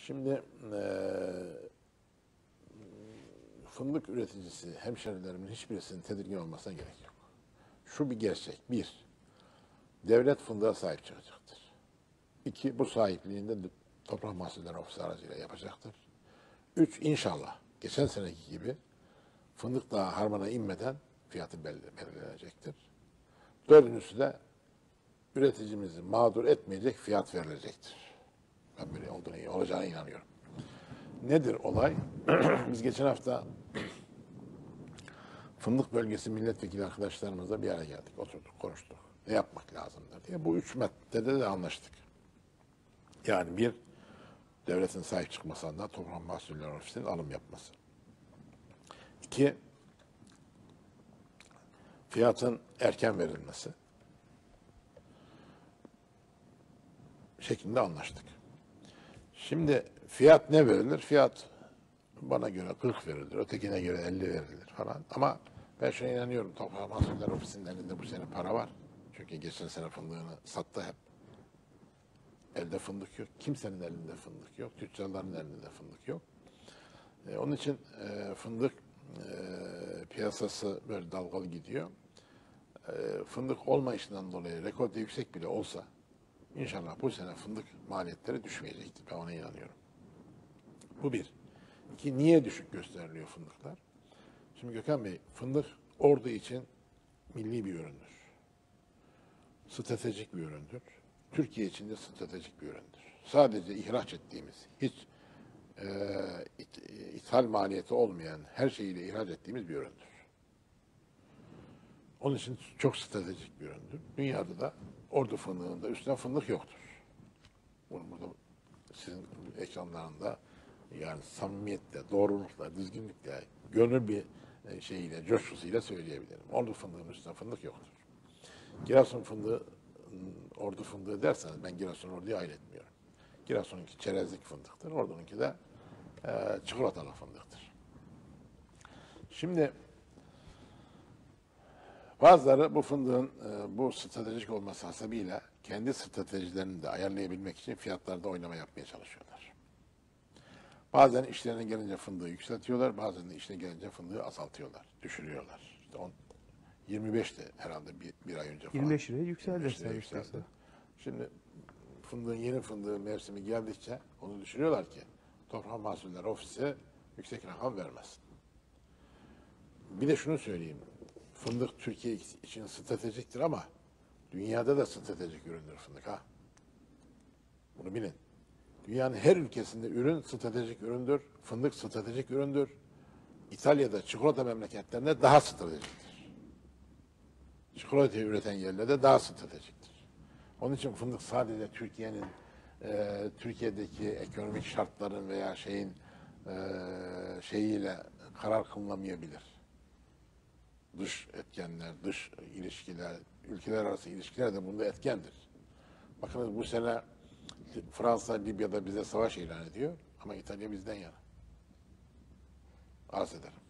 Şimdi fındık üreticisi hemşerilerimin hiçbirisinin tedirgin olmasına gerek yok. Şu bir gerçek. Bir, devlet fındığa sahip çıkacaktır. İki, bu sahipliğinde Toprak Mahsulleri Ofisi aracıyla yapacaktır. Üç, inşallah geçen seneki gibi fındık daha harmana inmeden fiyatı belirlenecektir. Dördüncüsü de üreticimizi mağdur etmeyecek fiyat verilecektir. Ben böyle olacağına inanıyorum. Nedir olay? Biz geçen hafta Fındık Bölgesi milletvekili arkadaşlarımızla bir araya geldik, oturduk, konuştuk. Ne yapmak lazımdır diye. Bu üç maddede de anlaştık. Yani bir, devletin sahip çıkmasından Toprak Mahsulleri Ofisi'nin alım yapması. İki, fiyatın erken verilmesi şeklinde anlaştık. Şimdi fiyat ne verilir? Fiyat bana göre 40 verilir, ötekine göre 50 verilir falan. Ama ben şuna inanıyorum, Toprak Mahsulleri Ofisi'nin elinde bu sene para var. Çünkü geçen sene fındığını sattı hep. Elde fındık yok. Kimsenin elinde fındık yok. Tüccarların elinde fındık yok. Onun için fındık piyasası böyle dalgalı gidiyor. Fındık olmayışından dolayı rekorda yüksek bile olsa inşallah bu sene fındık maliyetleri düşmeyecektir. Ben ona inanıyorum. Bu bir. İki, niye düşük gösteriliyor fındıklar? Şimdi Gökhan Bey, fındık Ordu için milli bir üründür. Stratejik bir üründür. Türkiye için de stratejik bir üründür. Sadece ihraç ettiğimiz, hiç ithal maliyeti olmayan her şeyiyle ihraç ettiğimiz bir üründür. Onun için çok stratejik bir üründür. Dünyada da Ordu fındığında üstüne fındık yoktur. Bunu burada sizin ekranlarında yani samimiyetle, doğrulukla, düzgünlükle, gönül bir şeyiyle, coşkusuyla söyleyebilirim. Ordu fındığının üstüne fındık yoktur. Giresun fındığı, Ordu fındığı derseniz ben Giresun Ordu'yu ayrı etmiyorum. Giresun'unki çerezlik fındıktır, Ordu'nunki de çikolatalı fındıktır. Şimdi bazıları bu fındığın bu stratejik olması hasebiyle kendi stratejilerini de ayarlayabilmek için fiyatlarda oynama yapmaya çalışıyorlar. Bazen işlerine gelince fındığı yükseltiyorlar, bazen de işine gelince fındığı azaltıyorlar, düşürüyorlar. İşte 25'ti herhalde bir ay önce falan. 25 liraya yükseldi. 25 liraya yükseldi. Şimdi yeni fındığı mevsimi geldikçe onu düşünüyorlar ki Toprak Mahsulleri Ofisi yüksek rakam vermesin. Bir de şunu söyleyeyim. Fındık Türkiye için stratejiktir ama dünyada da stratejik üründür fındık ha. Bunu bilin. Dünyanın her ülkesinde ürün stratejik üründür. Fındık stratejik üründür. İtalya'da çikolata memleketlerinde daha stratejiktir. Çikolata üreten yerlerde daha stratejiktir. Onun için fındık sadece Türkiye'deki ekonomik şartların veya şeyiyle karar kılınamayabilir. Dış etkenler, dış ilişkiler, ülkeler arası ilişkiler de bunda etkendir. Bakınız bu sene Fransa, Libya'da bize savaş ilan ediyor ama İtalya bizden yana. Arz ederim.